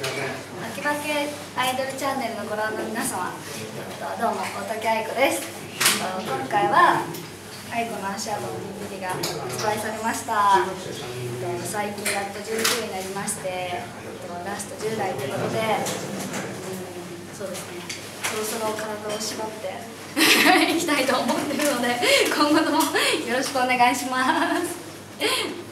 バキバキアイドルチャンネルのご覧の皆様、どうも大竹愛子です。今回は愛子の足跡の DVD が発売されました。最近やっと19になりまして、ラスト10代ということで、そうですね、そろそろ体を縛っていきたいと思っているので、今後ともよろしくお願いします。